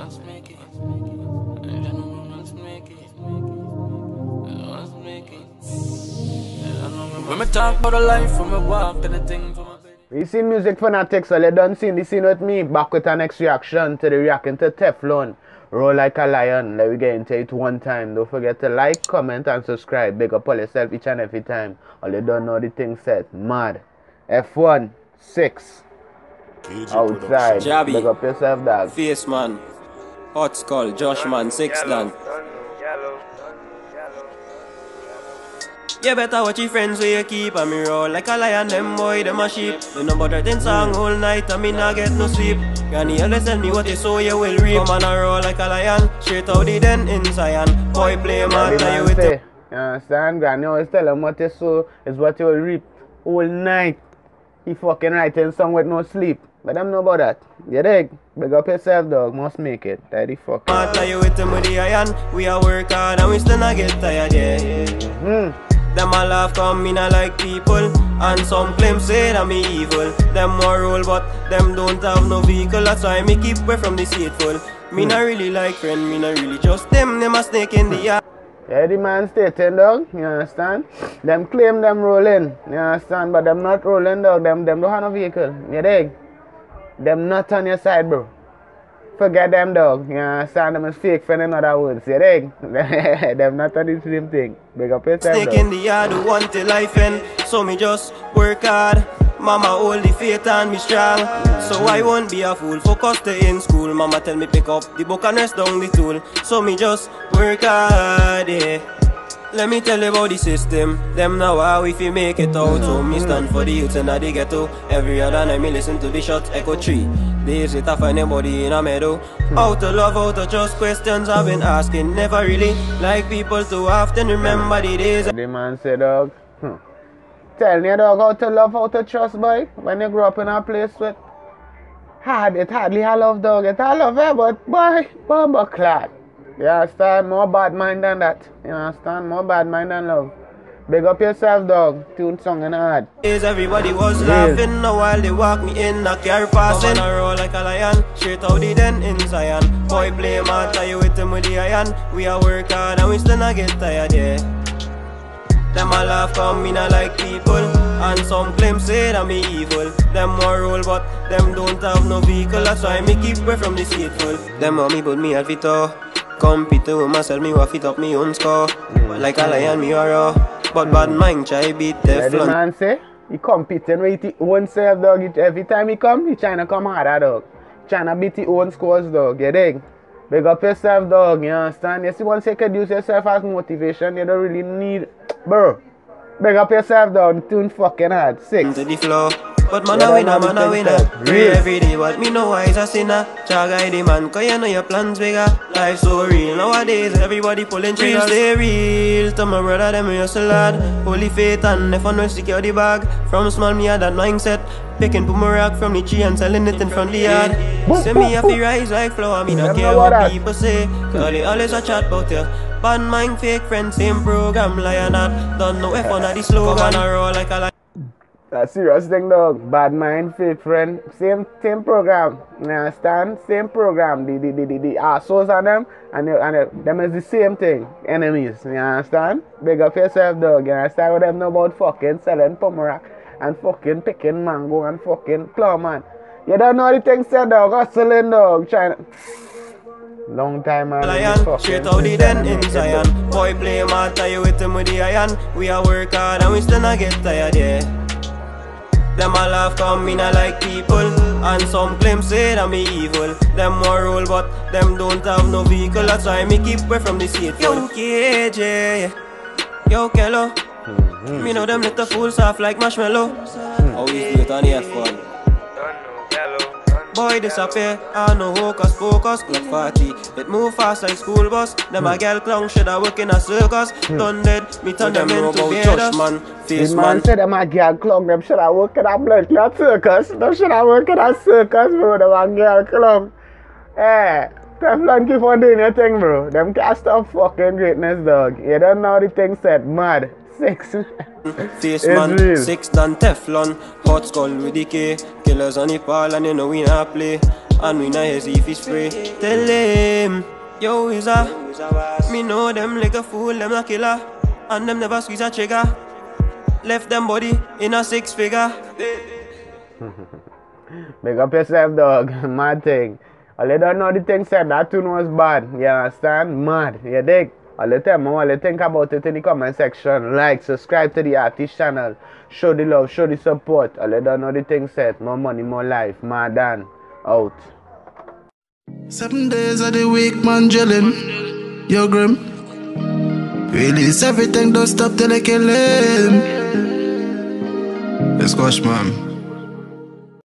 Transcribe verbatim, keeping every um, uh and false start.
Let's make it. Let's make it. Let's make it. When we talk about the life from a walk and the thing from a We seen Music Fanatics, so they done seen the scene with me. Back with our next reaction to the reacting to Teflon. Roll Like a Lion. Let me get into it one time. Don't forget to like, comment, and subscribe. Big up all yourself each and every time. All you don't know the thing set. Mad. F one, six. Outside. Jabby. Big up yourself, dog. Face man, Hot Skull, Josh man, six dan. You better watch your friends where you keep. And me roll like a lion, them boy, them a sheep. You know about ten song all night and me not get no sleep. Granny always tell me what you sow you will reap. Come on and roll like a lion, straight out the den in Zion. Boy play man, tell you with it. You understand? Granny always tell him what you sow is what you will reap. All night. He fucking writing song with no sleep. But them know about that. You dig? Big up yourself, dog. Must make it. Tidy fuck. I tell you with them with the iron. We a work hard and we still not get tired, yeah. Hmm. Them a laugh come in a like people. And some claim say that me evil. Them more roll but them don't have no vehicle. That's why me keep away from the hateful. Me hmm. not really like friend. Me not really just them. Them a snake in the yard. Yeah, the man stating, dog, you understand? Them claim them rolling, you understand? But them not rolling, dog. Them them don't have no vehicle, you dig? Them not on your side, bro. Forget them, dog, you understand? Them is fake friend in other words, you dig? Them not on the same thing. Big up yourself, snake dog. in the yard who want the life end. So me just work hard. Mama hold the faith and me strong. So I won't be a fool. Focus stay in school. Mama tell me pick up the book and rest down the tool. So me just work hard, yeah. Let me tell you about the system. Them now how if you make it out. So me stand for the youth and the ghetto. Every other night me listen to the shot echo tree. Days later find anybody in a meadow. How to love, how to trust, questions I've been asking. Never really like people too often remember the days. The man said, dog, hmm. Tell me, dog, how to love, how to trust, boy. When you grow up in a place with hard, it hardly a love, dog. It a love, eh, but boy, bomber clad. You understand? More bad mind than that. You understand? More bad mind than love. Big up yourself, dog. Tune song and hard. Everybody was yes. laughing now while they walk me in a car passing. Come on, roll like a lion, straight out the den in Zion. Boy play man, tell you with them with the iron. We a work hard and we still not get tired, yeah. Them a laugh come me not like people. And some claim say that me evil. Them more roll but them don't have no vehicle. That's why me keep away from the hateful. Them want me but me at Vito. Compete with myself, me wa fit up me own score. mm. Like a lion me a raw. But bad mind try beat Teflon. Yeah, the man say he competing with his own self, dog. Every time he come, he trying to come harder, dog. Trying to beat his own scores, dog. You dig? Big up yourself, dog. You understand? You see, once you can use yourself as motivation, you don't really need, bro. Big up yourself, dog. Tune fucking hard. Six. To the floor. But man a winner, man a winner. Pray every day, but me know why is a sinner. Try guide the man, cause you know your plans bigger. Life so real nowadays, everybody pulling triggers. Stay real, to my brother them hustle hard. Holy faith and if I know secure the bag. From small me had that mindset. Picking boomerang from the tree and selling it in front the yard. Say me have to rise like flower, me not care what people say. Cause they always a chat about you. Bad mind, fake friends, same program, lion not. Don't know if one of the slogan. Come on and roll like a lion. That's serious thing, dog. Bad mind, fake friend, same same program. You understand? Same program. The the the the, the assholes on them and the, and the, them is the same thing. Enemies. You understand? Big up yourself, dog. You understand what them know about fucking selling pomerak and fucking picking mango and fucking plum, man. You don't know the thing said, dog. Hustling, dog. Trying to... Long time, man. Lion, straight out the den in Zion. Boy play man, tell you with him with the iron. We a work hard and we still not get tired, yeah. Them a laugh come in a like people. And some claim say that me evil. Them more roll but them don't have no vehicle. That's why me keep away from the hateful. Yo K J, yo Kello. Mm-hmm. Me know them little fools soft like marshmallow. mm. Always do it on the F one. Boy disappear, I know hocus pocus. Glock forty, it move fast like school bus. Them mm. a girl clown should I work in a circus. mm. Done dead, me turn them into bearders. Man, face the man, man said them a girl clown, them should I work in a blood clot circus. Them should I work in a circus, bro. Them a girl clown. Eh, Teflon keep on doing your thing, bro. Them can't stop fucking greatness, dog. You don't know the thing said, mad. Six. Face man, real. Six dan Teflon. Hot Skull with the K. Killers on the pal and you know we not play. and we not see if it's free. Tell him, yo, is a me know them like a fool, them a killer, and them never squeeze a trigger. Left them body in a six figure. Big up yourself, dog. Mad thing. All you don't know the thing said that tune was bad. You understand? Mad. You dig? All the time, all you think about it in the comment section. Like, subscribe to the artist channel. Show the love, show the support. All you don't know the thing said. More money, more life. Mad Dan. Out. Seven days of the week, man, chillin'. Yo, Grim. Release everything, don't stop till I kill him. Let's squash, man.